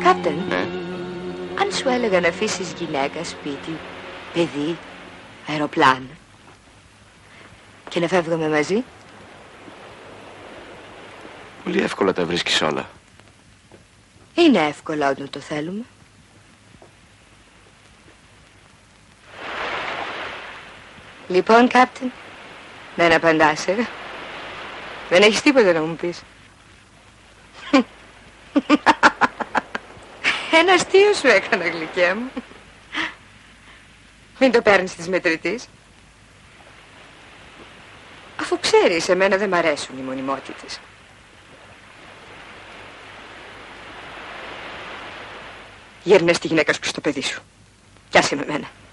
Κάπτεν. Ναι. Αν σου έλεγα να αφήσεις γυναίκα, σπίτι, παιδί, αεροπλάνο και να φεύγαμε μαζί. Πολύ εύκολα τα βρίσκεις όλα. Είναι εύκολα όταν το θέλουμε. Λοιπόν, Κάπτεν, δεν απαντάς, Δεν έχεις τίποτα να μου πεις. Ένα αστείο σου έκανα, γλυκιά μου. Μην το παίρνεις της μετρητής. Αφού ξέρεις, εμένα δεν μ' αρέσουν οι μονιμότητες. Γέρνε στη γυναίκα σου και στο παιδί σου. Κι άσε με μένα.